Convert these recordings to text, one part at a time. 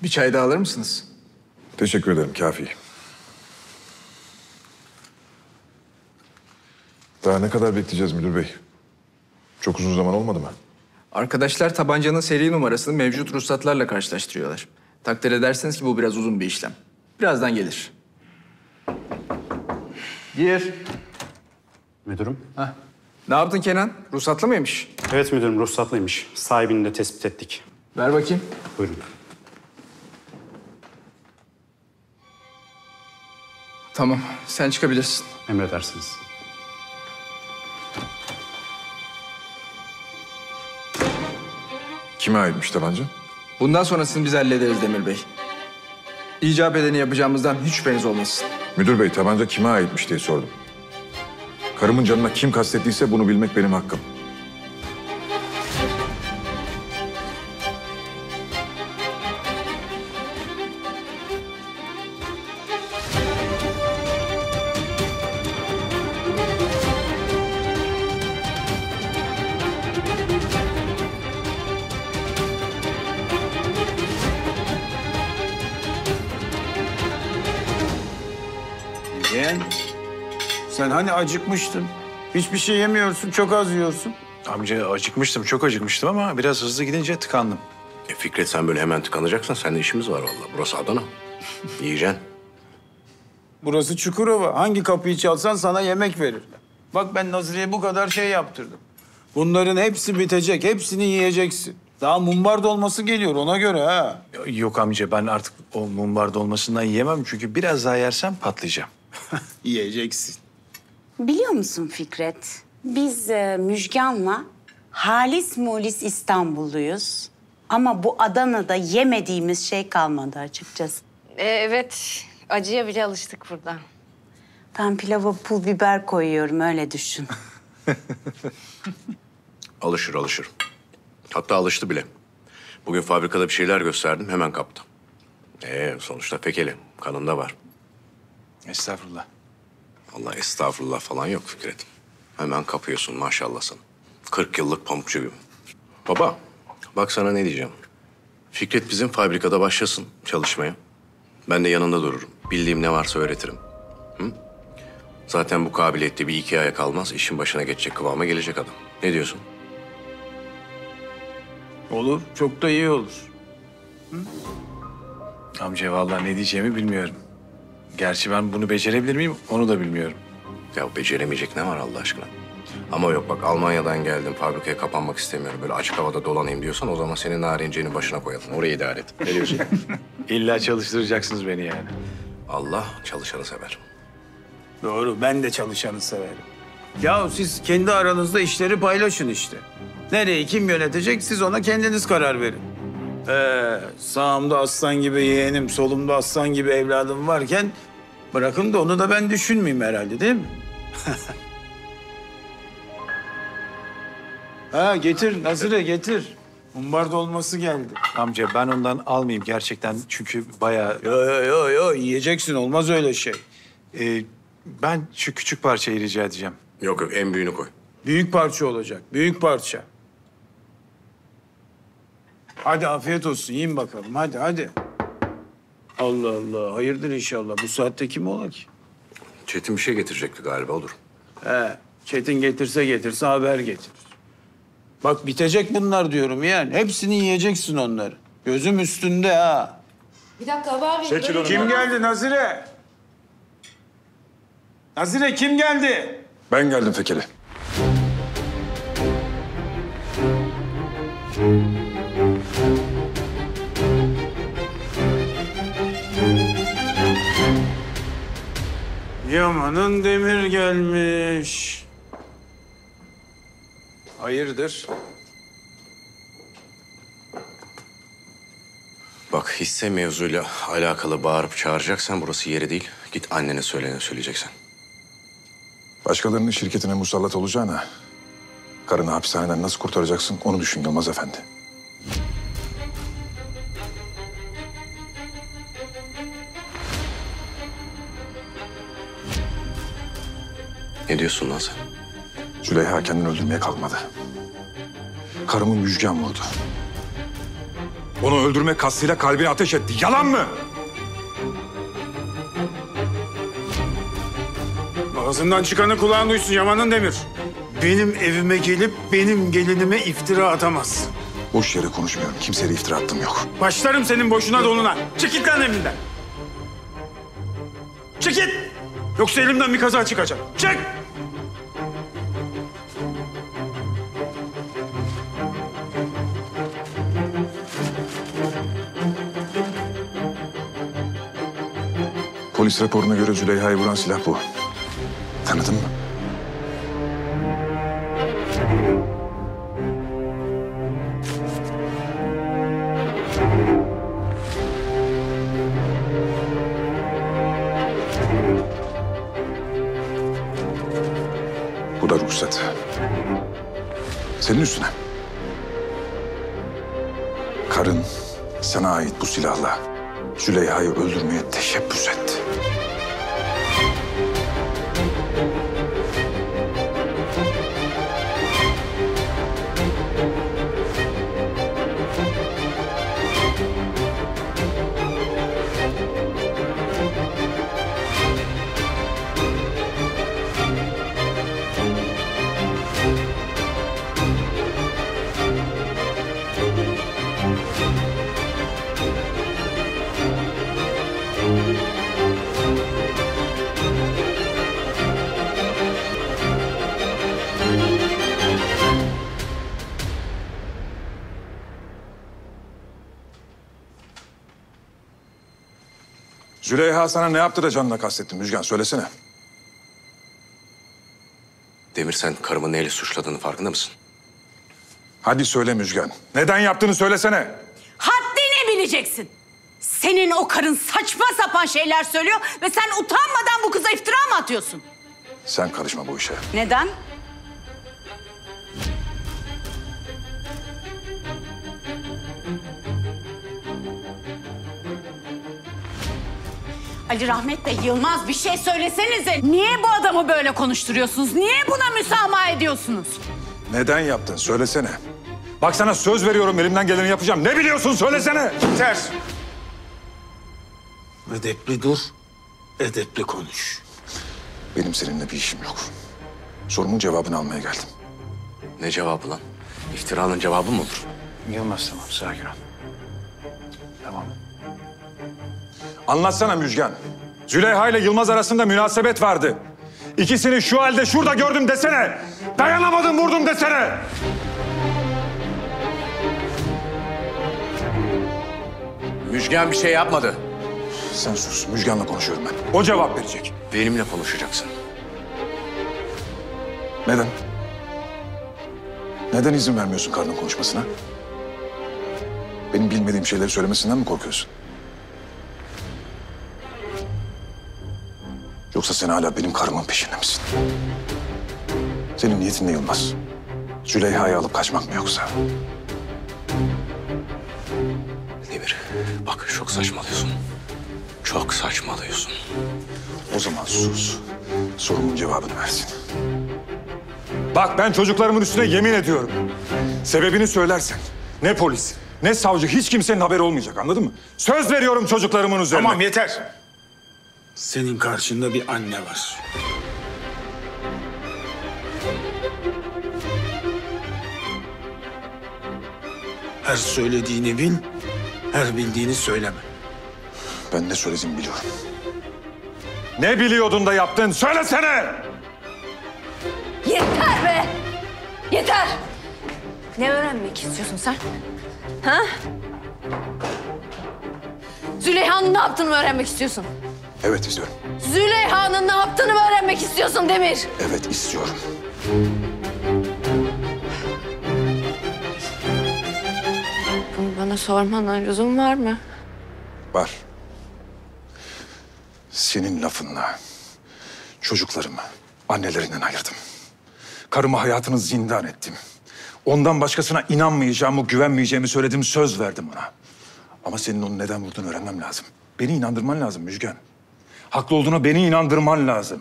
Bir çay daha alır mısınız? Teşekkür ederim, kafi. Daha ne kadar bekleyeceğiz müdür bey? Çok uzun zaman olmadı mı? Arkadaşlar tabancanın seri numarasını mevcut ruhsatlarla karşılaştırıyorlar. Takdir ederseniz ki bu biraz uzun bir işlem. Birazdan gelir. Gir. Müdürüm. Heh. Ne yaptın Kenan? Ruhsatlı mıymış? Evet müdürüm, ruhsatlıymış. Sahibini de tespit ettik. Ver bakayım. Buyurun. Tamam, sen çıkabilirsin. Emredersiniz. Kime aitmiş tabanca? Bundan sonrasını biz hallederiz Demir Bey. İcap edeni yapacağımızdan hiç şüpheniz olmasın. Müdür bey, tabanca kime aitmiş diye sordum. Karımın canına kim kastettiyse bunu bilmek benim hakkım. Yeğen, sen hani acıkmıştın? Hiçbir şey yemiyorsun, çok az yiyorsun. Amca acıkmıştım, çok acıkmıştım ama biraz hızlı gidince tıkandım. Fikret sen böyle hemen tıkanacaksan seninle işimiz var vallahi. Burası Adana. Yiyeceksin. Burası Çukurova. Hangi kapıyı çalsan sana yemek verir. Bak ben Nazire'ye bu kadar şey yaptırdım. Bunların hepsi bitecek, hepsini yiyeceksin. Daha mumbar dolması geliyor ona göre ha. Yok amca ben artık o mumbar dolmasından yiyemem çünkü biraz daha yersem patlayacağım. Yiyeceksin. Biliyor musun Fikret? Biz Müjgan'la halis mulis İstanbulluyuz. Ama bu Adana'da yemediğimiz şey kalmadı açıkçası. Evet, acıya bile alıştık burada. Ben pilava pul biber koyuyorum öyle düşün. Alışır alışır. Hatta alıştı bile. Bugün fabrikada bir şeyler gösterdim hemen kaptı. Sonuçta Fekeli. Kanında var. Estağfurullah. Vallahi estağfurullah falan yok Fikret. Hemen kapıyorsun maşallah sana. 40 yıllık pamukçu gibi. Baba bak sana ne diyeceğim. Fikret bizim fabrikada başlasın çalışmaya. Ben de yanında dururum. Bildiğim ne varsa öğretirim. Hı? Zaten bu kabiliyette bir iki aya kalmaz. İşin başına geçecek kıvama gelecek adam. Ne diyorsun? Olur, çok da iyi olur. Amca vallahi ne diyeceğimi bilmiyorum. Gerçi ben bunu becerebilir miyim onu da bilmiyorum. Ya beceremeyecek ne var Allah aşkına? Ama yok bak Almanya'dan geldim fabrikaya kapanmak istemiyorum. Böyle açık havada dolanayım diyorsan o zaman senin narenciğini başına koyalım. Orayı idare et. Ne diyorsun? İlla çalıştıracaksınız beni yani. Allah çalışanı sever. Doğru, ben de çalışanı severim. Ya siz kendi aranızda işleri paylaşın işte. Nereyi kim yönetecek siz ona kendiniz karar verin. Sağımda aslan gibi yeğenim, solumda aslan gibi evladım varken... bırakın da onu da ben düşünmeyeyim herhalde değil mi? Ha getir Nazire getir. Mumbar dolması geldi. Amca ben ondan almayayım gerçekten çünkü bayağı... Yo yiyeceksin olmaz öyle şey. Ben şu küçük parçayı rica edeceğim. Yok yok en büyüğünü koy. Büyük parça olacak, büyük parça. Hadi afiyet olsun, yiyin bakalım. Hadi. Allah Allah, hayırdır inşallah. Bu saatte kim ola ki? Çetin bir şey getirecekti galiba olur. Çetin getirse haber getirir. Bak bitecek bunlar diyorum yani. Hepsini yiyeceksin onları. Gözüm üstünde ha. Bir dakika haber verin. Kim geldi Nazire? Nazire kim geldi? Ben geldim Fekeli. Yaman'ın demir gelmiş. Hayırdır? Bak hisse mevzuyla alakalı bağırıp çağıracaksan burası yeri değil. Git annene söyleyeceksin. Başkalarının şirketine musallat olacağına... karını hapishaneden nasıl kurtaracaksın onu düşün Yılmaz Efendi. Ne diyorsun lan sen? Züleyha kendini öldürmeye kalkmadı. Karımı Müjgan vurdu. Onu öldürme kastıyla kalbine ateş etti. Yalan mı? Ağzından çıkanı kulağın duysun Yaman'ın Demir. Benim evime gelip benim gelinime iftira atamazsın. Boş yere konuşmuyorum. Kimseye iftira attım yok. Başlarım senin boşuna donuna. Çık git lan evimden. Çık git. Yoksa elimden bir kaza çıkacak. Çık. Polis raporuna göre Züleyha'yı vuran silah bu. Tanıdın mı? Bu da ruhsat. Senin üstüne. Karın sana ait bu silahla Züleyha'yı öldürmeye teşebbüs etti. Züleyha sana ne yaptı da canına kastettin Müjgan? Söylesene. Demir, sen karımı neyle suçladığını farkında mısın? Hadi söyle Müjgan. Neden yaptığını söylesene. Haddini bileceksin. Senin o karın saçma sapan şeyler söylüyor ve sen utanmadan bu kıza iftira mı atıyorsun? Sen karışma bu işe. Neden? Ali Rahmet Bey, Yılmaz bir şey söylesenize. Niye bu adamı böyle konuşturuyorsunuz? Niye buna müsamaha ediyorsunuz? Neden yaptın? Söylesene. Bak sana söz veriyorum, elimden geleni yapacağım. Ne biliyorsun? Söylesene. Yeter. Edepli dur, edepli konuş. Benim seninle bir işim yok. Sorumun cevabını almaya geldim. Ne cevabı lan? İftiranın cevabı mı olur? Yılmaz tamam sakin ol. Tamam. Anlatsana Müjgan. Züleyha ile Yılmaz arasında münasebet vardı. İkisini şu halde şurada gördüm desene. Dayanamadım vurdum desene. Müjgan bir şey yapmadı. Sen sus. Müjgan'la konuşuyorum ben. O cevap verecek. Benimle konuşacaksın. Neden? Neden izin vermiyorsun karının konuşmasına? Benim bilmediğim şeyleri söylemesinden mi korkuyorsun? Yoksa sen hala benim karımın peşinde misin? Senin niyetin ne Yılmaz? Züleyha'yı alıp kaçmak mı yoksa? Demir, bak çok saçmalıyorsun. Çok saçmalıyorsun. O zaman sus. Sorumun cevabını versin. Bak ben çocuklarımın üstüne yemin ediyorum. Sebebini söylersen ne polis, ne savcı, hiç kimsenin haberi olmayacak, anladın mı? Söz veriyorum çocuklarımın üzerine. Tamam yeter. Senin karşında bir anne var. Her söylediğini bil, her bildiğini söyleme. Ben ne söylediğimi biliyorum. Ne biliyordun da yaptın? Söylesene! Yeter be! Yeter! Ne öğrenmek istiyorsun sen? Ha? Züleyha'nın ne yaptığını mı öğrenmek istiyorsun? Evet istiyorum. Züleyha'nın ne yaptığını mı öğrenmek istiyorsun Demir? Evet istiyorum. Bunu bana sormana lüzum var mı? Var. Senin lafınla çocuklarımı annelerinden ayırdım. Karımı hayatını zindan ettim. Ondan başkasına inanmayacağımı, güvenmeyeceğimi söyledim, söz verdim ona. Ama senin onu neden vurduğunu öğrenmem lazım. Beni inandırman lazım Müjgan. Haklı olduğuna beni inandırman lazım.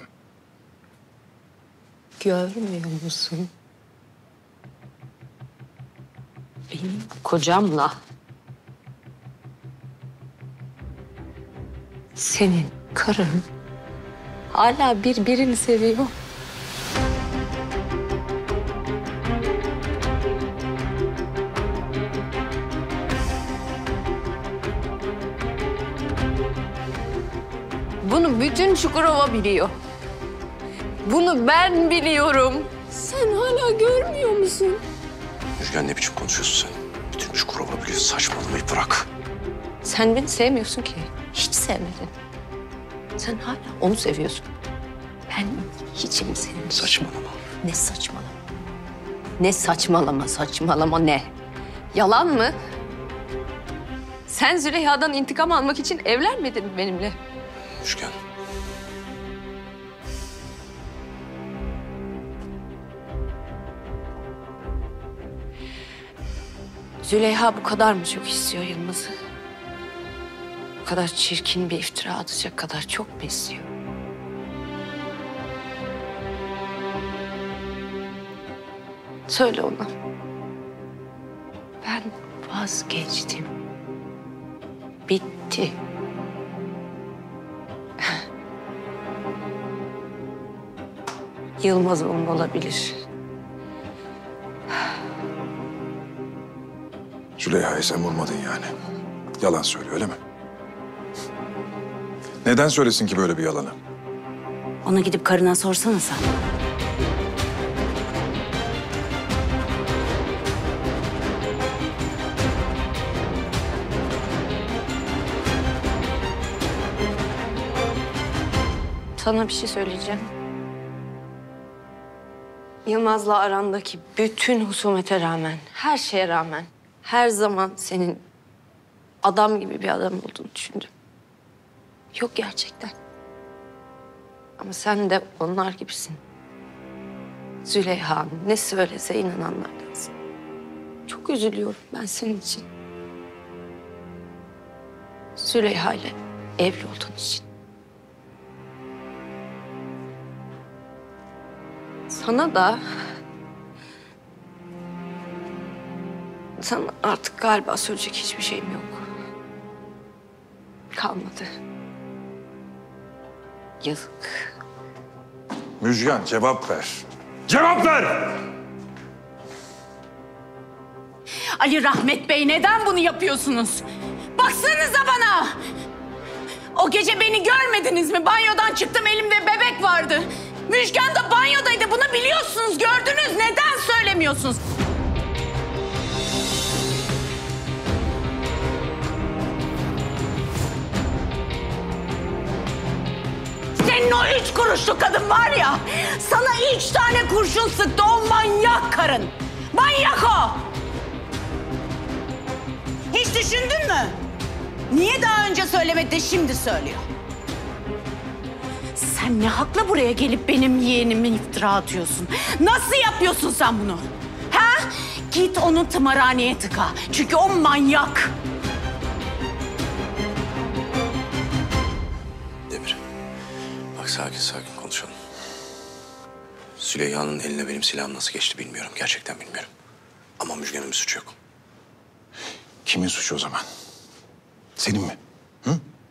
Görmüyor musun? Benim kocamla Senin karın hala birbirini seviyor. Bunu bütün Çukurova biliyor. Bunu ben biliyorum. Sen hala görmüyor musun? Müjgan ne biçim konuşuyorsun sen? Bütün Çukurova biliyor, saçmalamayı bırak. Sen beni sevmiyorsun ki. Hiç sevmedin. Sen hala onu seviyorsun. Ben hiçim senin. Saçmalama. Ne saçmalama? Ne saçmalama, saçmalama ne? Yalan mı? Sen Züleyha'dan intikam almak için evlenmedin benimle. Müjgan. Züleyha bu kadar mı çok istiyor Yılmaz'ı? Bu kadar çirkin bir iftira atacak kadar çok mu istiyor? Söyle ona. Ben vazgeçtim. Bitti. Yılmaz onun olabilir. Züleyha'yı sen vurmadın yani. Yalan söylüyor öyle mi? Neden söylesin ki böyle bir yalanı? Ona gidip karına sorsana sen. Sana bir şey söyleyeceğim. Yılmaz'la arandaki bütün husumete rağmen, her şeye rağmen her zaman senin adam gibi bir adam olduğunu düşündüm. Yok gerçekten. Ama sen de onlar gibisin. Züleyha ne söylese inananlardansın. Çok üzülüyorum ben senin için. Züleyha ile evli olduğun için. Sana da... Sana artık galiba söyleyecek hiçbir şeyim yok. Kalmadı. Yazık. Müjgan cevap ver. Cevap ver! Ali Rahmet Bey neden bunu yapıyorsunuz? Baksanıza bana. O gece beni görmediniz mi? Banyodan çıktım elimde bebek vardı. Müjgan da banyodaydı. Bunu biliyorsunuz, gördünüz. Neden söylemiyorsunuz? Senin o 3 kuruşluk kadın var ya, sana 3 tane kurşun sıktı o manyak karın. Manyak o! Hiç düşündün mü? Niye daha önce söylemedi de şimdi söylüyor? Sen ne hakla buraya gelip benim yeğenime iftira atıyorsun? Nasıl yapıyorsun sen bunu? Ha? Git onu tımarhaneye tıka. Çünkü o manyak. Demir. Bak sakin sakin konuşalım. Züleyha'nın eline benim silahım nasıl geçti bilmiyorum. Gerçekten bilmiyorum. Ama Müjgan'ın bir suçu yok. Kimin suçu o zaman? Senin mi? Hı?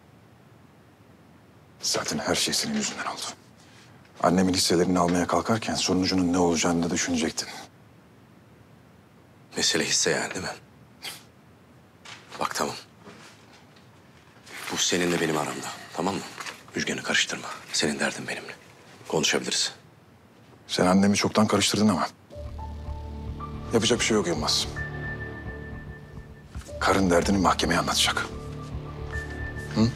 Zaten her şey senin yüzünden oldu. Annemin hisselerini almaya kalkarken sonucunun ne olacağını da düşünecektin. Mesele hisse yani değil mi? Bak tamam. Bu seninle benim aramda. Tamam mı? Müjgan'ı karıştırma. Senin derdin benimle. Konuşabiliriz. Sen annemi çoktan karıştırdın ama. Yapacak bir şey yok Yılmaz. Karın derdini mahkemeye anlatacak. Hı?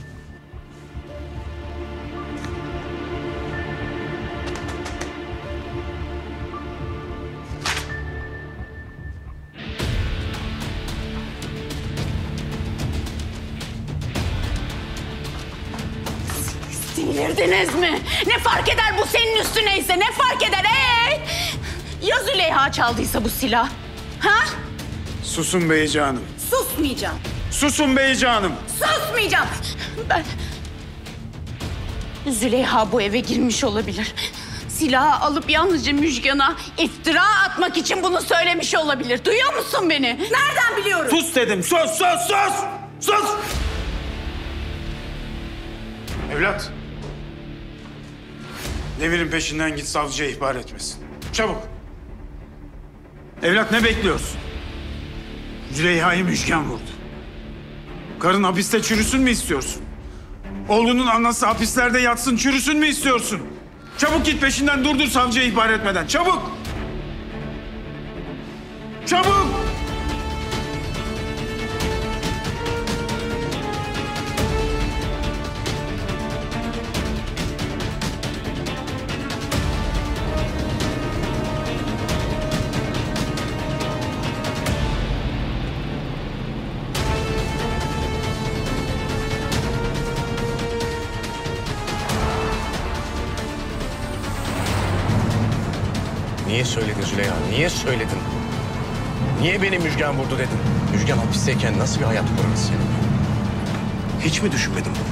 Delirdiniz mi? Ne fark eder bu senin üstüneyse? Ne fark eder? Ya Züleyha çaldıysa bu silah? Ha? Susun beycanım. Susmayacağım. Susun beycanım. Susmayacağım. Ben... Züleyha bu eve girmiş olabilir. Silahı alıp yalnızca Müjgan'a iftira atmak için bunu söylemiş olabilir. Duyuyor musun beni? Nereden biliyorum? Sus dedim. Sus, sus, sus! Sus! Evlat. Demir'in peşinden git, savcıya ihbar etmesin. Çabuk. Evlat, ne bekliyorsun? Züleyha'yı Müjgan vurdu. Karın hapiste çürüsün mü istiyorsun? Oğlunun anası hapislerde yatsın, çürüsün mü istiyorsun? Çabuk git peşinden, durdur savcıya ihbar etmeden. Çabuk! Çabuk! Niye söyledin Züleyha? Niye söyledin? Niye beni Müjgan vurdu dedin? Müjgan hapisteyken nasıl bir hayat kurarız senin? Hiç mi düşünmedin bunu?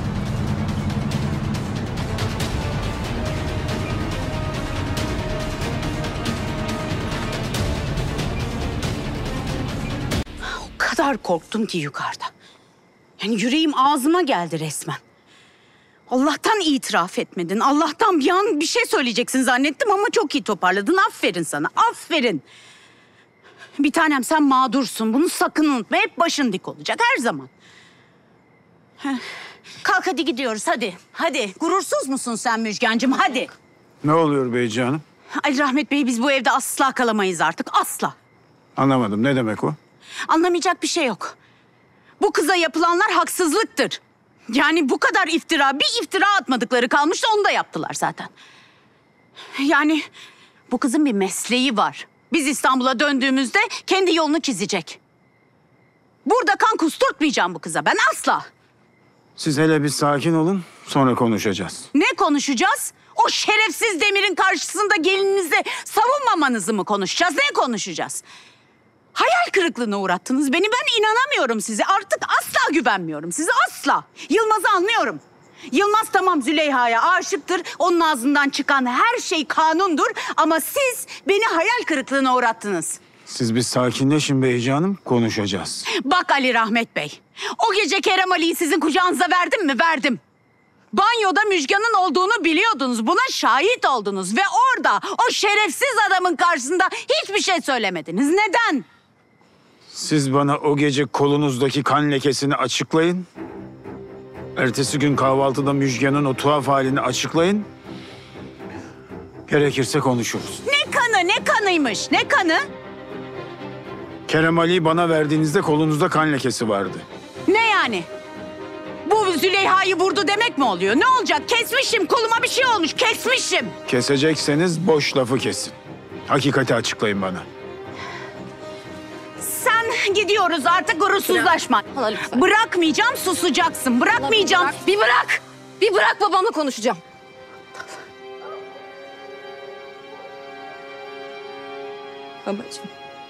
O kadar korktum ki yukarıda. Yani yüreğim ağzıma geldi resmen. Allah'tan itiraf etmedin. Allah'tan bir an bir şey söyleyeceksin zannettim ama çok iyi toparladın. Aferin sana, aferin. Bir tanem, sen mağdursun. Bunu sakın unutma. Hep başın dik olacak her zaman. Heh. Kalk hadi gidiyoruz hadi. Hadi. Gurursuz musun sen Müjgancığım? Hadi. Ne oluyor beycanım? Ali Rahmet Bey, biz bu evde asla kalamayız artık. Asla. Anlamadım, ne demek o? Anlamayacak bir şey yok. Bu kıza yapılanlar haksızlıktır. Yani bu kadar iftira, bir iftira atmadıkları kalmıştı, onu da yaptılar zaten. Yani bu kızın bir mesleği var. Biz İstanbul'a döndüğümüzde kendi yolunu çizecek. Burada kan kusturtmayacağım bu kıza ben, asla. Siz hele bir sakin olun, sonra konuşacağız. Ne konuşacağız? O şerefsiz Demir'in karşısında gelininizi savunmamanızı mı konuşacağız? Ne konuşacağız? Hayal kırıklığına uğrattınız beni. Ben inanamıyorum size. Artık asla güvenmiyorum size, asla. Yılmaz'ı anlıyorum. Yılmaz tamam Züleyha'ya aşıktır. Onun ağzından çıkan her şey kanundur. Ama siz beni hayal kırıklığına uğrattınız. Siz bir sakinleşin beycanım, konuşacağız. Bak Ali Rahmet Bey. O gece Kerem Ali'yi sizin kucağınıza verdim mi? Verdim. Banyoda Müjgan'ın olduğunu biliyordunuz. Buna şahit oldunuz. Ve orada o şerefsiz adamın karşısında hiçbir şey söylemediniz. Neden? Siz bana o gece kolunuzdaki kan lekesini açıklayın. Ertesi gün kahvaltıda Müjgan'ın o tuhaf halini açıklayın. Gerekirse konuşuruz. Ne kanı, ne kanıymış, ne kanı? Kerem Ali'yi bana verdiğinizde kolunuzda kan lekesi vardı. Ne yani? Bu Züleyha'yı vurdu demek mi oluyor? Ne olacak? Kesmişim, koluma bir şey olmuş, kesmişim. Kesecekseniz boş lafı kesin. Hakikati açıklayın bana. Sen gidiyoruz artık, gurursuzlaşma. Hala lütfen. Bırakmayacağım, susacaksın. Bırakmayacağım. Bir bırak. Bir bırak, babamla konuşacağım. Babacığım.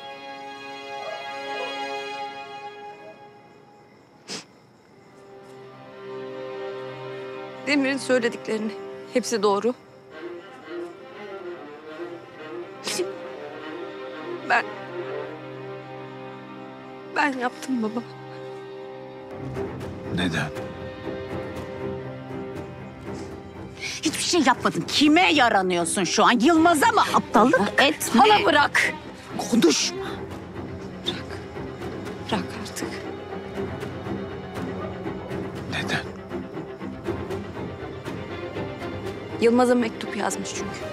Demir'in söylediklerini hepsi doğru. Ben yaptım baba. Neden? Hiçbir şey yapmadın. Kime yaranıyorsun şu an? Yılmaz'a mı? Aptallık etme. Hala bırak. Konuşma. Bırak artık. Neden? Yılmaz'a mektup yazmış çünkü.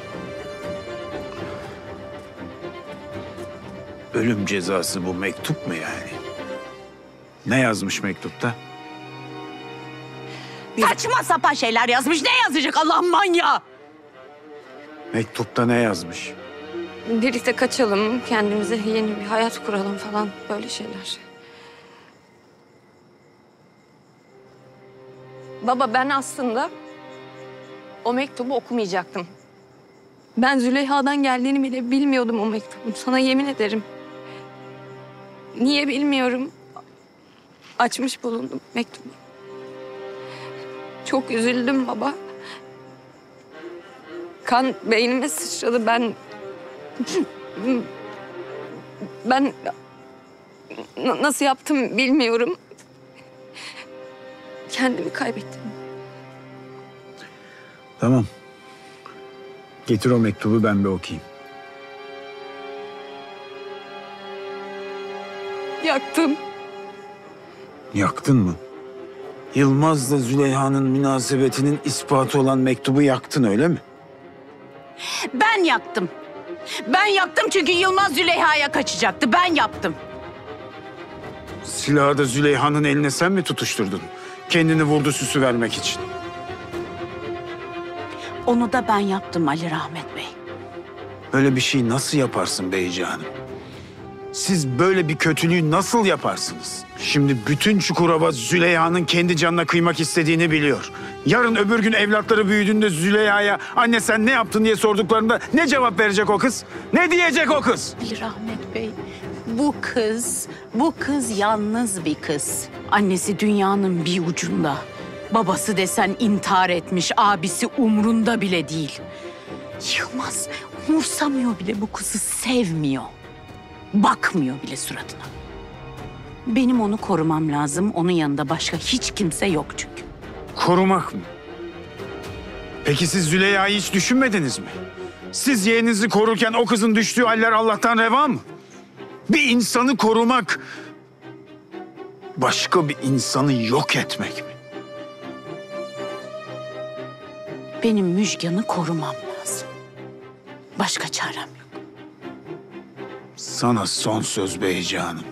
Ölüm cezası bu mektup mu yani? Ne yazmış mektupta? Saçma sapan şeyler yazmış. Ne yazacak Allah'ın manyağı? Mektupta ne yazmış? Birlikte kaçalım, kendimize yeni bir hayat kuralım falan, böyle şeyler. Baba, ben aslında o mektubu okumayacaktım. Ben Züleyha'dan geldiğini bile bilmiyordum o mektubun. Sana yemin ederim. Niye bilmiyorum. Açmış bulundum mektubu. Çok üzüldüm baba. Kan beynime sıçradı. Ben nasıl yaptım bilmiyorum. Kendimi kaybettim. Tamam. Getir o mektubu ben bir okuyayım. Yaktım. Yaktın mı? Yılmaz'la Züleyha'nın münasebetinin ispatı olan mektubu yaktın öyle mi? Ben yaktım. Ben yaktım çünkü Yılmaz Züleyha'ya kaçacaktı. Ben yaptım. Silahı da Züleyha'nın eline sen mi tutuşturdun? Kendini vurdu süsü vermek için. Onu da ben yaptım Ali Rahmet Bey. Böyle bir şey nasıl yaparsın Beyci Hanım? Siz böyle bir kötülüğü nasıl yaparsınız? Şimdi bütün Çukurova Züleyha'nın kendi canına kıymak istediğini biliyor. Yarın öbür gün evlatları büyüdüğünde Züleyha'ya anne sen ne yaptın diye sorduklarında ne cevap verecek o kız? Ne diyecek o kız? Ali Rahmet Bey, bu kız yalnız bir kız. Annesi dünyanın bir ucunda. Babası desen intihar etmiş, abisi umrunda bile değil. Yılmaz umursamıyor bile, bu kızı sevmiyor. Bakmıyor bile suratına. Benim onu korumam lazım. Onun yanında başka hiç kimse yok çünkü. Korumak mı? Peki siz Züleyha'yı hiç düşünmediniz mi? Siz yeğeninizi korurken o kızın düştüğü haller Allah'tan reva mı? Bir insanı korumak, başka bir insanı yok etmek mi? Benim Müjgan'ı korumam lazım. Başka çarem yok. Sana son söz Beyci Hanım.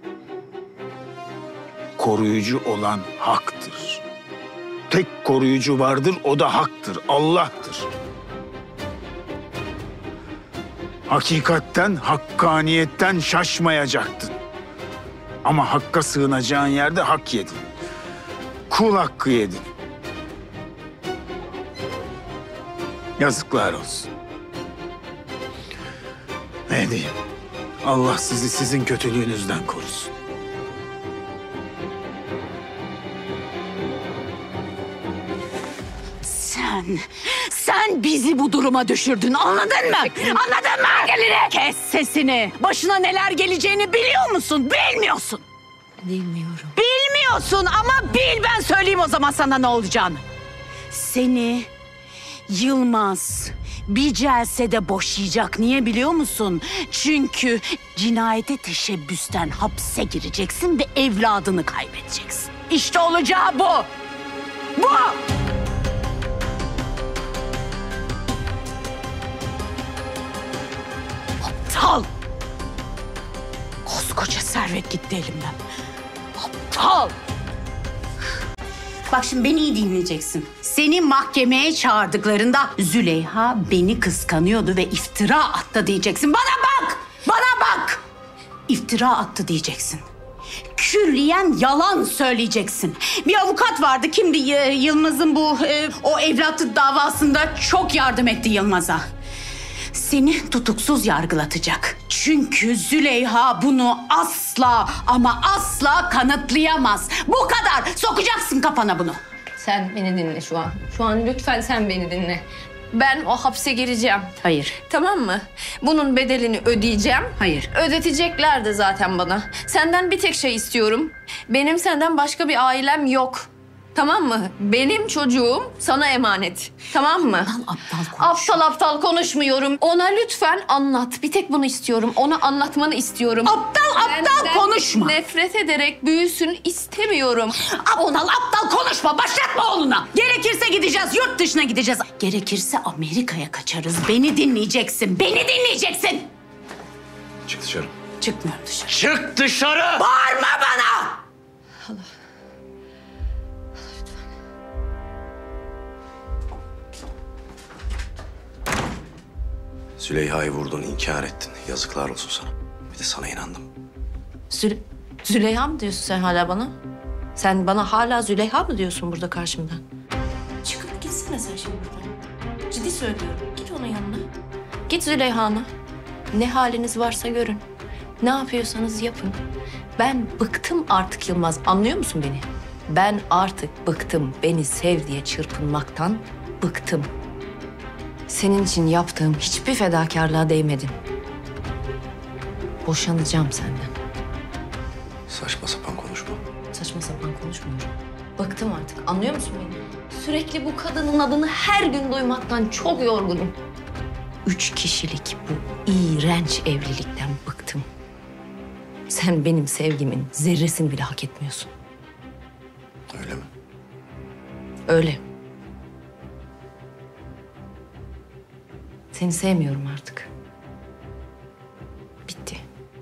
Koruyucu olan haktır. Tek koruyucu vardır, o da haktır, Allah'tır. Hakikatten, hakkaniyetten şaşmayacaktın. Ama hakka sığınacağın yerde hak yedin. Kul hakkı yedin. Yazıklar olsun. Ne diyeyim? Allah sizi sizin kötülüğünüzden korusun. Sen bizi bu duruma düşürdün, anladın mı? Anladın mı? Kes sesini. Başına neler geleceğini biliyor musun? Bilmiyorsun. Bilmiyorum. Bilmiyorsun ama bil, ben söyleyeyim o zaman sana ne olacağını. Seni Yılmaz bir celsede boşayacak. Niye biliyor musun? Çünkü cinayete teşebbüsten hapse gireceksin ve evladını kaybedeceksin. İşte olacağı bu. Bu! Aptal! Koskoca servet gitti elimden. Aptal! Bak şimdi beni iyi dinleyeceksin. Seni mahkemeye çağırdıklarında Züleyha beni kıskanıyordu ve iftira attı diyeceksin. Bana bak! Bana bak! İftira attı diyeceksin. Külliyen yalan söyleyeceksin. Bir avukat vardı. Kimdi? Yılmaz'ın o evlatlık davasında çok yardım etti Yılmaz'a. Seni tutuksuz yargılatacak. Çünkü Züleyha bunu asla ama asla kanıtlayamaz. Bu kadar. Sokacaksın kafana bunu. Sen beni dinle şu an. Şu an lütfen sen beni dinle. Ben o hapse gireceğim. Hayır. Tamam mı? Bunun bedelini ödeyeceğim. Hayır. Ödetecekler de zaten bana. Senden bir tek şey istiyorum. Benim senden başka bir ailem yok. Tamam mı? Benim çocuğum sana emanet. Tamam mı? Aptal konuş. Aptal konuşmuyorum. Ona lütfen anlat. Bir tek bunu istiyorum. Ona anlatmanı istiyorum. Aptal Benden konuşma. nefret ederek büyüsün istemiyorum. Aptal konuşma. Başlatma oğluna. Gerekirse gideceğiz. Yurt dışına gideceğiz. Gerekirse Amerika'ya kaçarız. Beni dinleyeceksin. Beni dinleyeceksin. Çık dışarı. Çıkmıyorum dışarı. Çık dışarı! Bağırma bana. Züleyha'yı vurdun, inkar ettin. Yazıklar olsun sana. Bir de sana inandım. Züleyha mı diyorsun sen hala bana? Sen bana hala Züleyha mı diyorsun burada karşımda? Çıkıp gitsene sen şimdi buradan. Ciddi söylüyorum. Git onun yanına. Git Züleyha'na. Ne haliniz varsa görün. Ne yapıyorsanız yapın. Ben bıktım artık Yılmaz. Anlıyor musun beni? Ben artık bıktım. Beni sev diye çırpınmaktan bıktım. Senin için yaptığım hiçbir fedakarlığa değmedin. Boşanacağım senden. Saçma sapan konuşma. Saçma sapan konuşmuyorum. Bıktım artık. Anlıyor musun beni? Sürekli bu kadının adını her gün duymaktan çok yorgunum. 3 kişilik bu iğrenç evlilikten bıktım. Sen benim sevgimin zerresini bile hak etmiyorsun. Öyle mi? Öyle. Seni sevmiyorum artık. Bitti.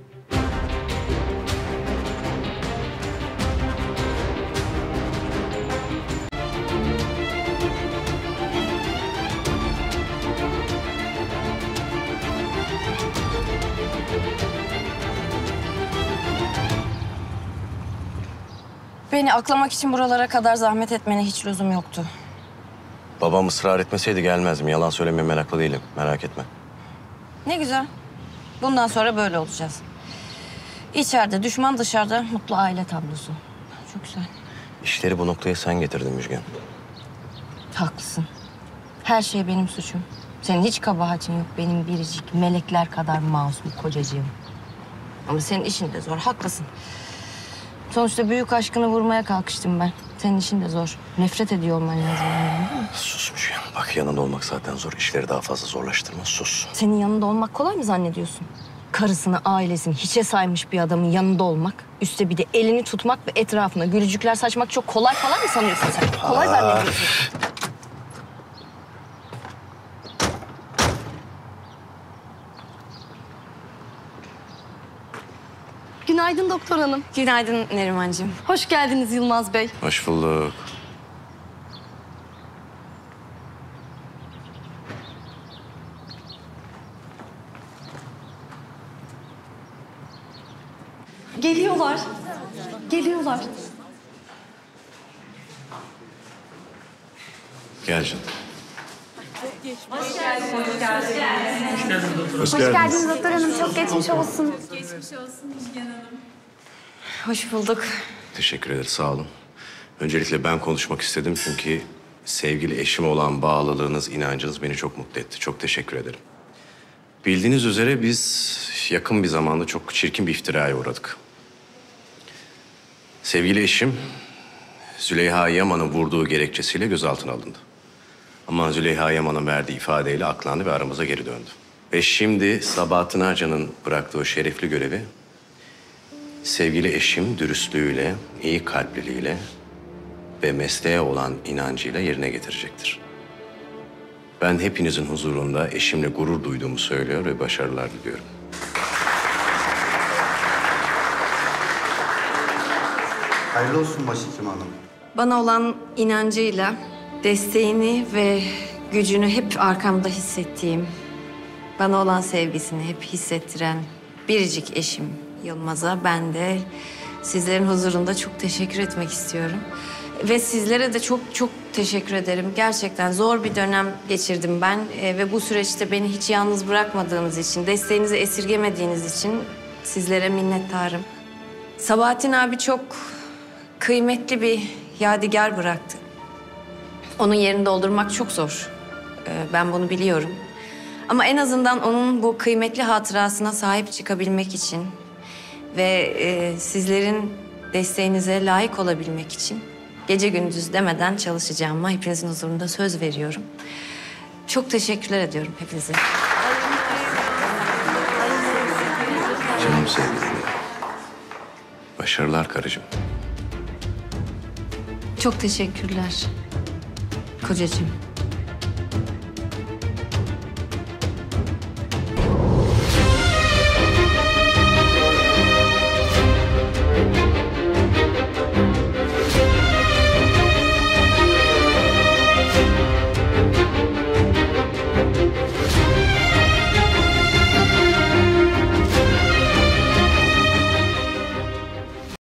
Beni aklamak için buralara kadar zahmet etmene hiç lüzum yoktu. Babam ısrar etmeseydi gelmezdim. Yalan söylemeye meraklı değilim. Merak etme. Ne güzel. Bundan sonra böyle olacağız. İçeride düşman, dışarıda mutlu aile tablosu. Çok güzel. İşleri bu noktaya sen getirdin Müjgan. Haklısın. Her şey benim suçum. Senin hiç kabahatin yok. Benim biricik melekler kadar masum kocacığım. Ama senin işin de zor. Haklısın. Sonuçta büyük aşkını vurmaya kalkıştım ben. Senin işin de zor. Nefret ediyor olman lazım benden, değil mi? Sus Müjgan. Bak yanında olmak zaten zor. İşleri daha fazla zorlaştırma. Sus. Senin yanında olmak kolay mı zannediyorsun? Karısını, ailesini hiçe saymış bir adamın yanında olmak, üstte bir de elini tutmak ve etrafına gülücükler saçmak çok kolay falan mı sanıyorsun sen? Kolay zannediyorsun. Günaydın doktor hanım. Günaydın Nerimancığım. Hoş geldiniz Yılmaz Bey. Hoş bulduk. Geliyorlar. Geliyorlar. Gel canım. Hoş geldiniz doktor hanım. Çok geçmiş olsun. Hoş bulduk. Teşekkür ederiz. Sağ olun. Öncelikle ben konuşmak istedim çünkü sevgili eşime olan bağlılığınız, inancınız beni çok mutlu etti. Çok teşekkür ederim. Bildiğiniz üzere biz yakın bir zamanda çok çirkin bir iftiraya uğradık. Sevgili eşim Züleyha Yaman'ın vurduğu gerekçesiyle gözaltına alındı. Ama Züleyha Yaman'ın verdiği ifadeyle aklandı ve aramıza geri döndü. Ve şimdi Sabahattin Arca'nın bıraktığı o şerefli görevi sevgili eşim dürüstlüğüyle, iyi kalpliliğiyle ve mesleğe olan inancıyla yerine getirecektir. Ben hepinizin huzurunda eşimle gurur duyduğumu söylüyor ve başarılar diliyorum. Hayırlı olsun başhekim hanım. Bana olan inancıyla, desteğini ve gücünü hep arkamda hissettiğim, bana olan sevgisini hep hissettiren biricik eşim Yılmaz'a ben de sizlerin huzurunda çok teşekkür etmek istiyorum. Ve sizlere de çok çok teşekkür ederim. Gerçekten zor bir dönem geçirdim ben ve bu süreçte beni hiç yalnız bırakmadığınız için, desteğinizi esirgemediğiniz için sizlere minnettarım. Sabahattin abi çok kıymetli bir yadigar bıraktı. Onun yerini doldurmak çok zor. Ben bunu biliyorum. Ama en azından onun bu kıymetli hatırasına sahip çıkabilmek için ve sizlerin desteğinize layık olabilmek için gece gündüz demeden çalışacağıma hepinizin huzurunda söz veriyorum. Çok teşekkürler ediyorum hepinize. Canım sevgilim. Başarılar karıcığım. Çok teşekkürler kocacığım.